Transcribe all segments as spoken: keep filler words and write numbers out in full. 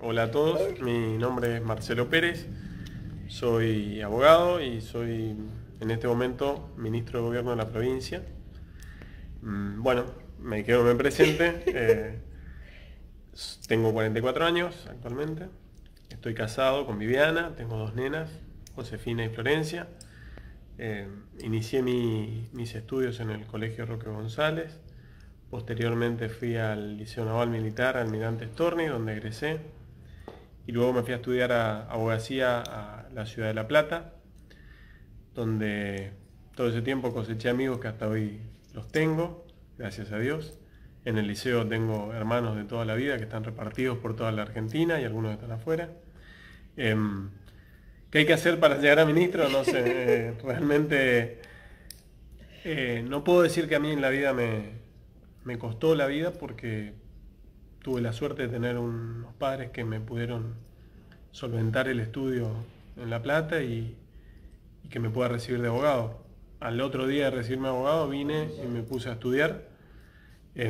Hola a todos, mi nombre es Marcelo Pérez, soy abogado y soy en este momento ministro de Gobierno de la provincia. Bueno, me quedo me presente, eh, tengo cuarenta y cuatro años actualmente, estoy casado con Viviana, tengo dos nenas, Josefina y Florencia. Eh, inicié mi, mis estudios en el Colegio Roque González, posteriormente fui al Liceo Naval Militar Almirante Storni, donde egresé, y luego me fui a estudiar a abogacía a la ciudad de La Plata, donde todo ese tiempo coseché amigos que hasta hoy los tengo, gracias a Dios. En el liceo tengo hermanos de toda la vida que están repartidos por toda la Argentina y algunos están afuera. Eh, ¿Qué hay que hacer para llegar a ministro? No sé, eh, realmente eh, no puedo decir que a mí en la vida me, me costó la vida, porque tuve la suerte de tener unos padres que me pudieron solventar el estudio en La Plata y, y que me pueda recibir de abogado. Al otro día de recibirme de abogado vine y me puse a estudiar. Eh,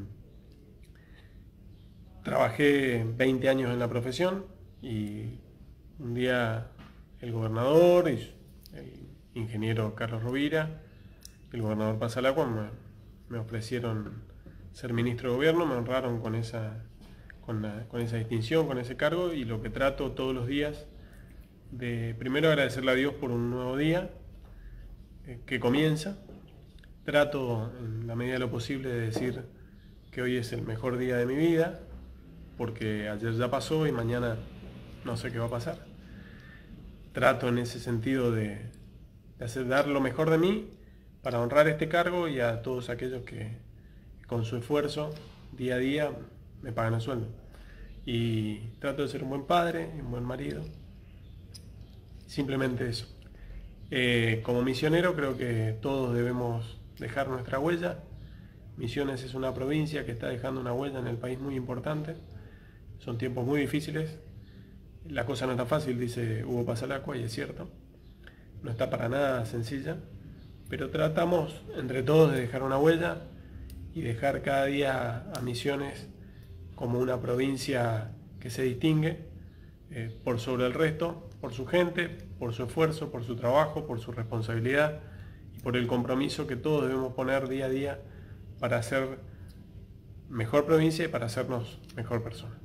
trabajé veinte años en la profesión y un día el gobernador y el ingeniero Carlos Rovira, el gobernador Pasalacua, me, me ofrecieron ser ministro de gobierno, me honraron con esa, con, la, con esa distinción, con ese cargo, y lo que trato todos los días de primero agradecerle a Dios por un nuevo día eh, que comienza. Trato en la medida de lo posible de decir que hoy es el mejor día de mi vida, porque ayer ya pasó y mañana no sé qué va a pasar. Trato en ese sentido de, de hacer, dar lo mejor de mí para honrar este cargo y a todos aquellos que con su esfuerzo día a día me pagan el sueldo. Y trato de ser un buen padre, un buen marido. Simplemente eso. Eh, como misionero creo que todos debemos dejar nuestra huella. Misiones es una provincia que está dejando una huella en el país muy importante. Son tiempos muy difíciles. La cosa no está fácil, dice Hugo Pasalacua, y es cierto. No está para nada sencilla, pero tratamos entre todos de dejar una huella y dejar cada día a Misiones como una provincia que se distingue eh, por sobre el resto, por su gente, por su esfuerzo, por su trabajo, por su responsabilidad y por el compromiso que todos debemos poner día a día para ser mejor provincia y para hacernos mejor persona.